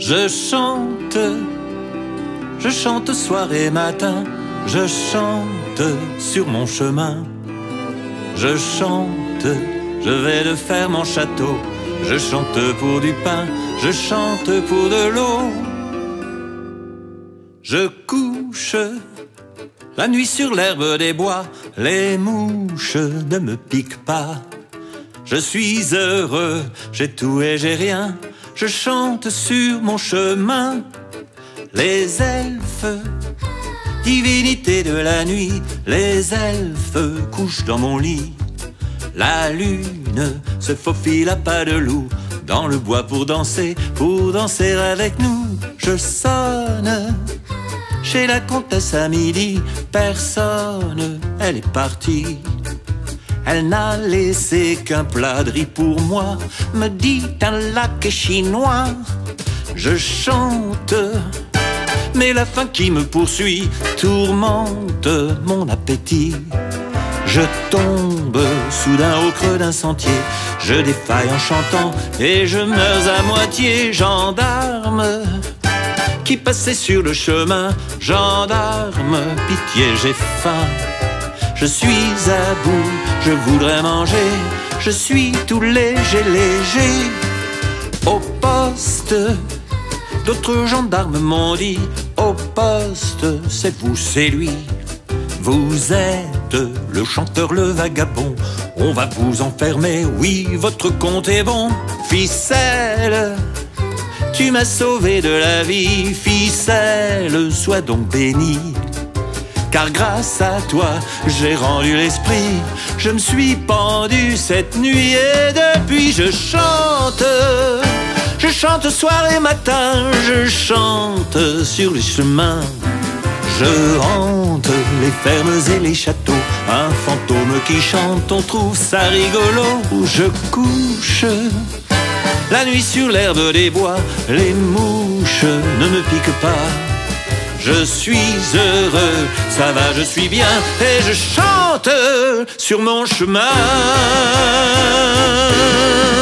Je chante soir et matin, je chante sur mon chemin. Je chante, je vais de faire mon château. Je chante pour du pain, je chante pour de l'eau. Je couche la nuit sur l'herbe des bois, les mouches ne me piquent pas. Je suis heureux, j'ai tout et j'ai rien, je chante sur mon chemin. Les elfes, divinités de la nuit, les elfes couchent dans mon lit. La lune se faufile à pas de loup dans le bois pour danser avec nous. Je sonne chez la comtesse à midi, personne, elle est partie. Elle n'a laissé qu'un plat de riz pour moi, me dit un lac chinois. Je chante, mais la faim qui me poursuit tourmente mon appétit. Je tombe soudain au creux d'un sentier, je défaille en chantant et je meurs à moitié. Gendarme qui passait sur le chemin, gendarme, pitié, j'ai faim. Je suis à bout, je voudrais manger, je suis tout léger, léger. Au poste, d'autres gendarmes m'ont dit, au poste, c'est vous, c'est lui. Vous êtes le chanteur, le vagabond, on va vous enfermer, oui, votre compte est bon. Ficelle, tu m'as sauvé de la vie, ficelle, sois donc béni. Car grâce à toi, j'ai rendu l'esprit, je me suis pendu cette nuit et depuis je chante soir et matin, je chante sur les chemins. Je hante les fermes et les châteaux, un fantôme qui chante, on trouve ça rigolo. Je couche la nuit sur l'herbe des bois, les mouches ne me piquent pas. Je suis heureux, ça va, je suis bien, et je chante sur mon chemin.